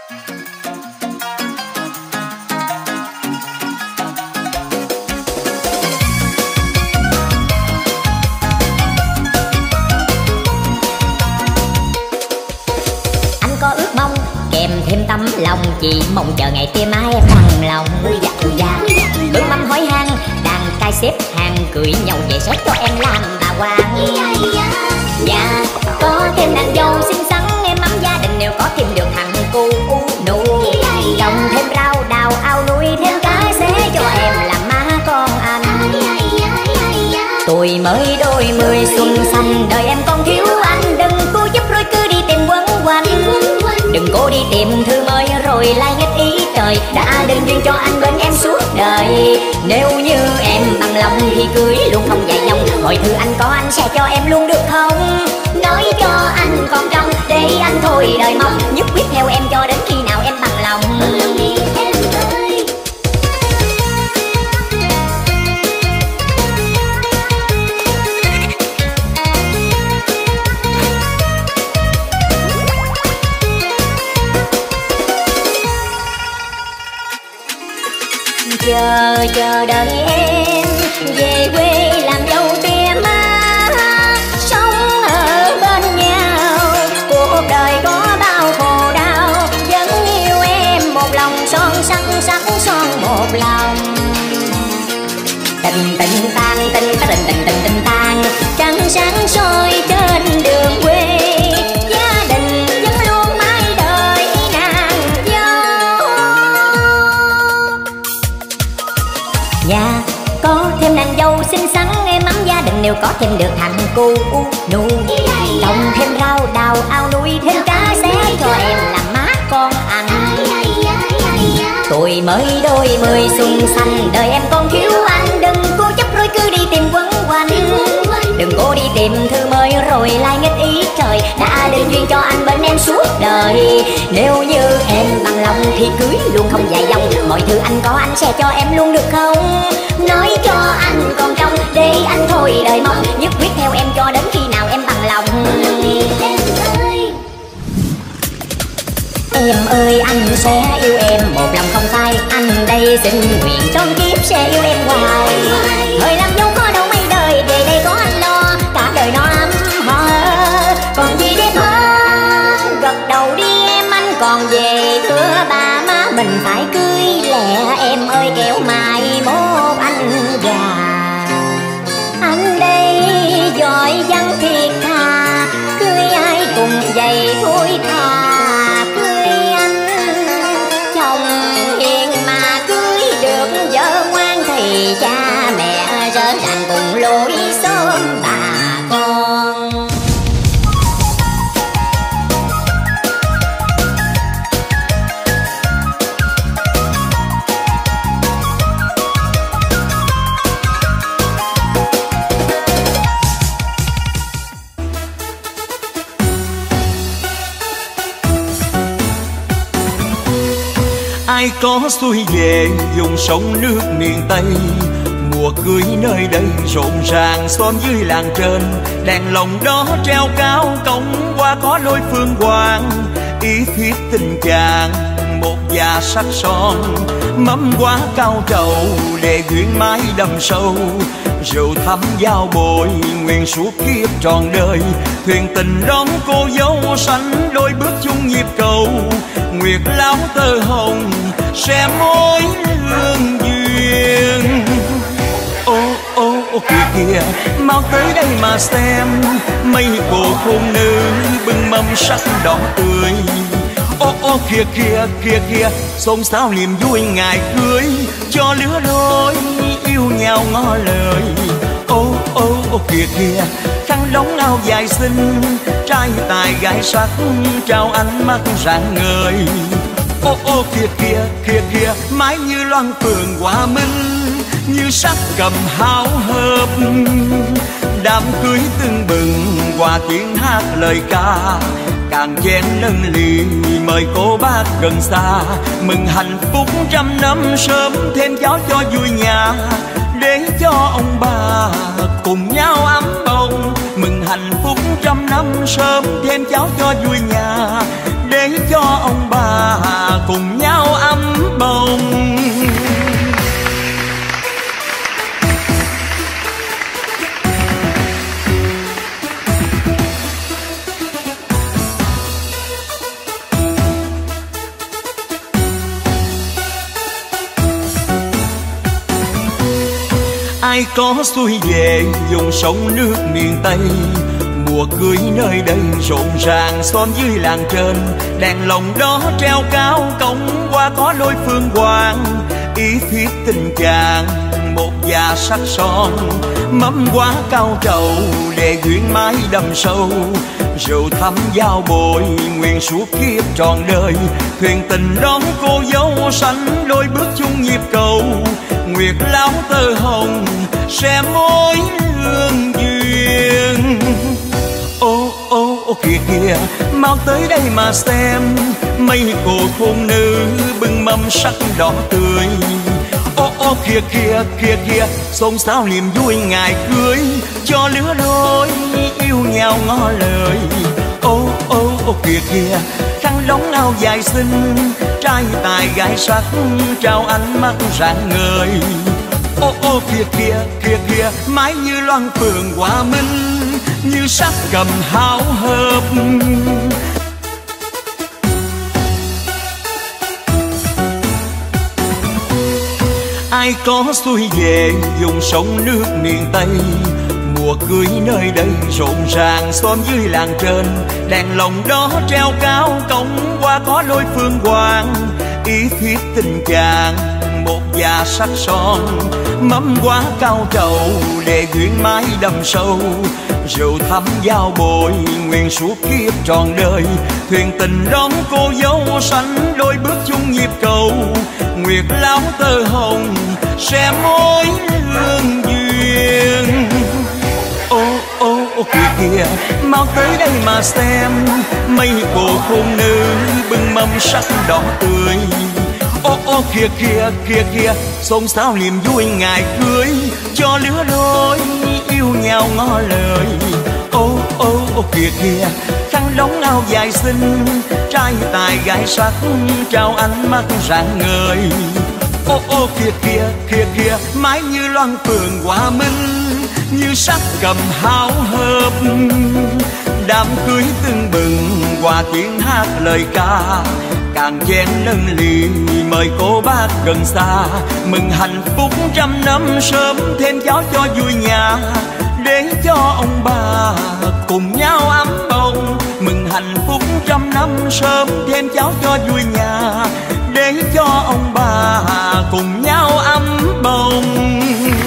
Thêm tấm lòng chỉ mong chờ ngày tia mai em bằng lòng. Bưng mâm hỏi han đàn cai xếp hàng cưới nhau về sớt cho em làm bà quan. Dạ có thêm nàng dâu xinh xắn em ấm gia đình nếu có thêm được thằng cu nụ. Trồng thêm rau đào ao nuôi thêm cá sẽ cho em làm má con anh. Tuổi mới đôi mươi xuân xanh đời em còn thiếu anh, đừng cô giúp rồi cứ đi tìm quấn quanh. Đừng cố đi tìm thư mới rồi lại nghịch ý trời, đã định duyên cho anh bên em suốt đời. Nếu như em bằng lòng thì cưới luôn không dài dòng, mọi thứ anh có anh sẽ cho em luôn được không? Nói cho anh còn trong để anh thôi đời mong, nhất quyết theo em cho đến khi nào em bằng lòng. Chờ đợi em về quê làm dâu tia má, sống ở bên nhau cuộc đời có bao khổ đau, vẫn yêu em một lòng son sắc sắc son một lòng. Tình tình tan tình tình tình tình tình tan trăng sáng soi trên đường quê. Nhà có thêm nàng dâu xinh xắn em ấm gia đình nếu có thêm được thằng cu nụ. Trồng thêm rau đào ao nuôi thêm cá sẽ cho em làm má con anh. Tuổi mới đôi mươi xuân xanh đời em còn thiếu anh, đừng cố chấp rồi cứ đi tìm quấn quanh. Đừng cố đi tìm thư mới rồi lại nghịch ý trời, đã định duyên cho anh bên em suốt đời. Nếu như em bằng lòng thì cưới luôn không dài dòng, mọi thứ anh có anh sẽ cho em luôn được không? Nói cho anh còn trong để anh thôi đời mong, nhất quyết theo em cho đến khi nào em bằng lòng. Em ơi anh sẽ yêu em một lòng không phai, anh đây xin nguyện trong kiếp sẽ yêu em hoài. Thời làm dâu có đâu mấy đời, về đây có anh lo cả đời nó ấm họ. Còn gì để thơ gật đầu đi em, anh còn về thưa ba má mình phải cưới lẹ em ơi, kẻo mai mốt anh già. Anh đây giỏi văn thiệt thà, cưới ai cùng vậy thôi thà. Cưới anh chồng hiền mà cưới được vợ ngoan thì cha mẹ rỡ ràng cùng lối xóm bà con. Ai có xuôi về vùng sông nước miền Tây, mùa cưới nơi đây rộn ràng xóm dưới làng trên. Đèn lồng đó treo cao cổng qua có đôi phương hoàng, ý thiết tình chàng một già sắc son. Mâm quá cao trầu để duyên mái đầm sâu, rượu thắm giao bội nguyện suốt kiếp trọn đời. Thuyền tình đón cô dâu sánh đôi bước chung nhịp cầu, nguyệt láo tơ hồng sẽ mối lương duyên. Ô ô ô kìa kìa mau tới đây mà xem, mấy cô phụ nữ bưng mâm sắc đỏ tươi. Ô ô kìa kìa kìa kìa xôn xao niềm vui ngày cưới, cho lứa đôi yêu nhau ngỏ lời. Ô ô ô kìa kìa khăn đóng áo dài xinh, trai tài gái sắc trao ánh mắt rạng ngời. Ô ô kìa kìa kìa kìa mái như loan phường hòa minh, như sắc cầm háo hợp. Đám cưới tưng bừng hòa tiếng hát lời ca, càng chén nâng ly mời cô bác gần xa. Mừng hạnh phúc trăm năm sớm thêm gió cho vui nhà, để cho ông bà cùng nhau ấm bồng. Mừng hạnh phúc trăm năm sớm thêm cháu cho vui nhà, để cho ông bà Ai có xuôi về vùng sông nước miền Tây, mùa cưới nơi đây rộn ràng xóm dưới làng trên, đèn lồng đó treo cao cổng qua có đôi phương hoàng, ý thiết tình chàng một già sắc son, mâm quá cao trầu để duyên mái đầm sâu, rượu thắm giao bồi nguyện suốt kiếp trọn đời, thuyền tình đón cô dâu sánh đôi bước chung nhịp cầu, nguyệt láo tơ hồng sẽ mối lương duyên. Ô ô ô kìa kìa mau tới đây mà xem, mấy cô khôn nữ bưng mâm sắc đỏ tươi. Ô ô kìa kìa kìa kìa xôn xao niềm vui ngày cưới, cho lứa đôi yêu nhau ngỏ lời. Ô ô ô kìa kìa khăn đóng áo dài xinh, trai tài gái sắc trao ánh mắt rạng ngời. Ô ô kìa kìa kìa kìa mái như loan phượng hòa minh, như sắc cầm háo hợp. Ai có xuôi về vùng sông nước miền Tây, mùa cưới nơi đây rộn ràng xóm dưới làng trên, đèn lồng đó treo cao cổng qua có đôi phương hoàng, ý thiết tình chàng một già sắc son, mâm quá cao trầu để duyên mái đầm sâu, rượu thắm giao bồi nguyện suốt kiếp trọn đời, thuyền tình đón cô dâu sánh đôi bước chung nhịp cầu, nguyệt láo tơ hồng sẽ mối lương duyên. Ô ô ô kìa kìa mau tới đây mà xem, mấy cô khôn nữ bưng mâm sắc đỏ tươi. Ô ô kìa kìa kìa kìa xôn xao niềm vui ngày cưới, cho lứa đôi yêu nhau ngỏ lời. Ô ô ô kìa kìa khăn đóng áo dài xinh, trai tài gái sắc trao ánh mắt rạng ngời. Ô ô kìa kìa kìa kìa mái như loan phượng hòa minh, như sắc cầm háo hợp. Đám cưới tưng bừng hòa tiếng hát lời ca, càng chén nâng ly mời cô bác gần xa, mừng hạnh phúc trăm năm sớm thêm cháu cho vui nhà, để cho ông bà cùng nhau ấm bồng. Mừng hạnh phúc trăm năm sớm thêm cháu cho vui nhà, để cho ông bà cùng nhau ấm bồng.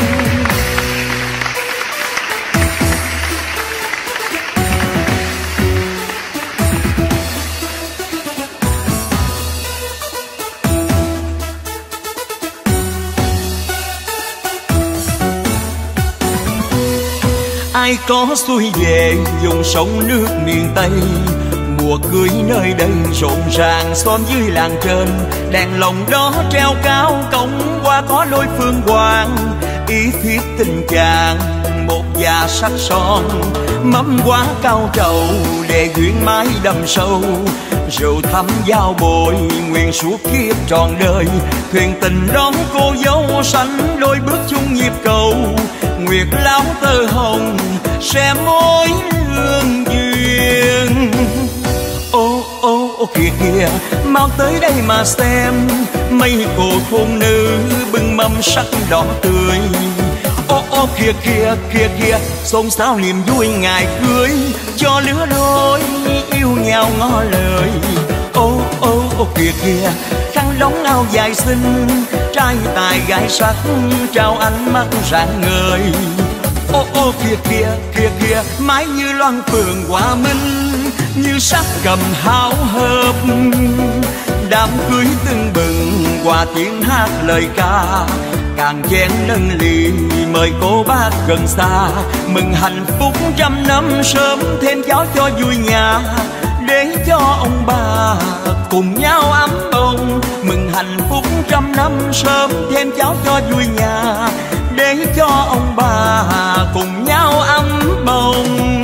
Ai có xuôi về vùng sông nước miền Tây, mùa cưới nơi đây rộn ràng xóm dưới làng trên, đèn lồng đó treo cao cổng qua có đôi phương hoàng, ý thiết tình chàng một già sắc son, mâm quá cao trầu để duyên mái đầm sâu, rượu thắm giao bồi nguyện suốt kiếp trọn đời, thuyền tình đón cô dâu sánh đôi bước chung nhịp cầu, nguyệt láo tơ hồng sẽ mối lương duyên. Ô ô ô kìa kìa mau tới đây mà xem, mấy cô khôn nữ bưng mâm sắc đỏ tươi. Ô ô kìa kìa kìa kìa xôn xao niềm vui ngày cưới, cho lứa đôi yêu nhau ngỏ lời. Ô ô ô kìa kìa khăn đóng áo dài xinh, trai tài gái sắc trao ánh mắt rạng ngời. Ô ô kìa kìa kìa kìa mái như loan phượng hòa minh, như sắc cầm háo hợp. Đám cưới tưng bừng hòa tiếng hát lời ca, càng chén nâng ly mời cô bác gần xa, mừng hạnh phúc trăm năm sớm thêm cháu cho vui nhà, để cho ông bà cùng nhau ấm bồng. Mừng hạnh phúc trăm năm sớm thêm cháu cho vui nhà, để cho ông bà cùng nhau ấm bồng.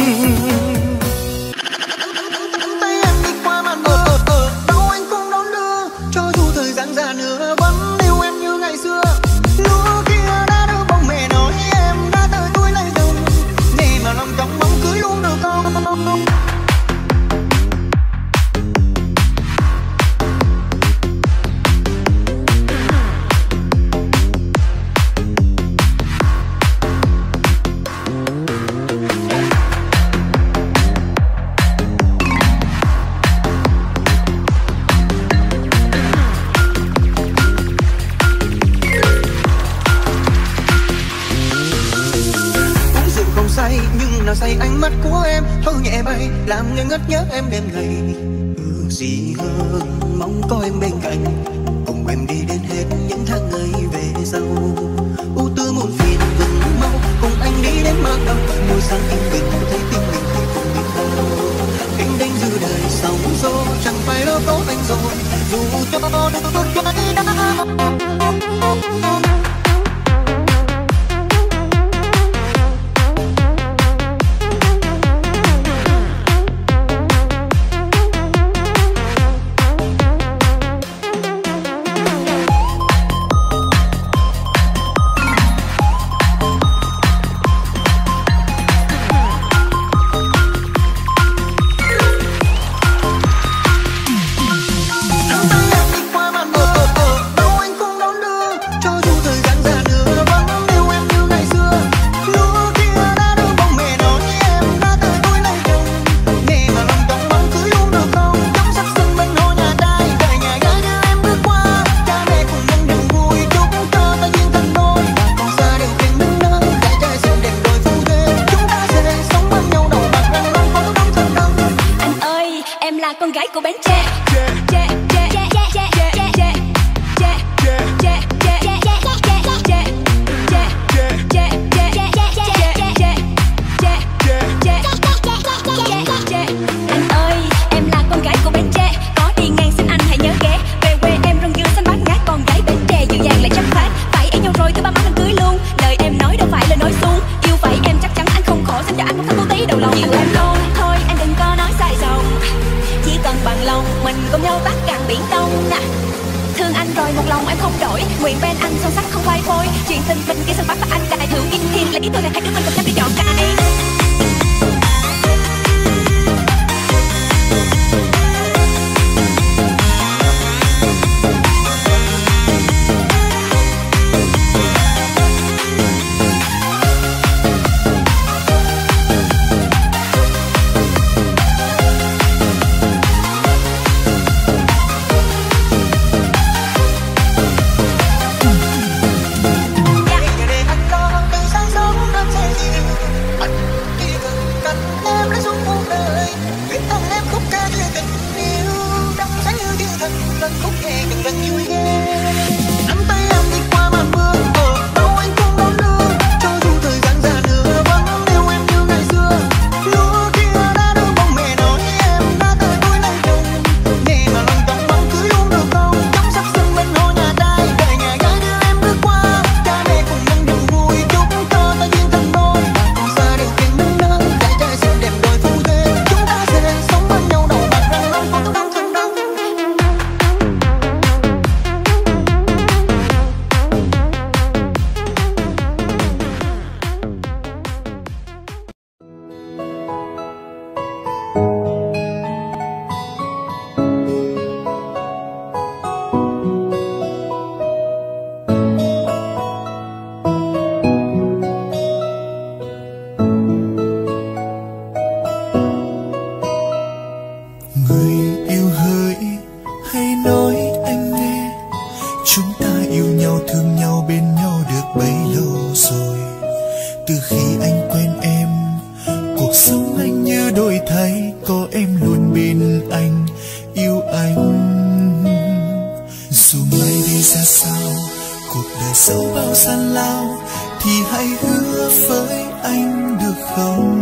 Tay em đi qua màn mưa, đâu anh cũng đón đưa, cho dù thời gian già nữa vẫn yêu em như ngày xưa. Lúa kia đã đưa bông mẹ nói em đã tới tuổi lấy chồng, để mà lòng trong mong cưới luôn được không? lại ánh mắt của em thôi nhẹ bay, làm người ngất nhớ em đêm ngày. Ước gì hơn mong có em bên cạnh, cùng em đi đến hết những tháng ngày về sau. ưu tư muộn phiền vừng mau cùng anh đi đến mơ đông, môi sáng yên bình thấy tim mình thì cùng biết đâu. Anh đánh dư đời sóng gió chẳng phải lo có anh rồi, dù cho được cái đã. Thì hãy hứa với anh được không?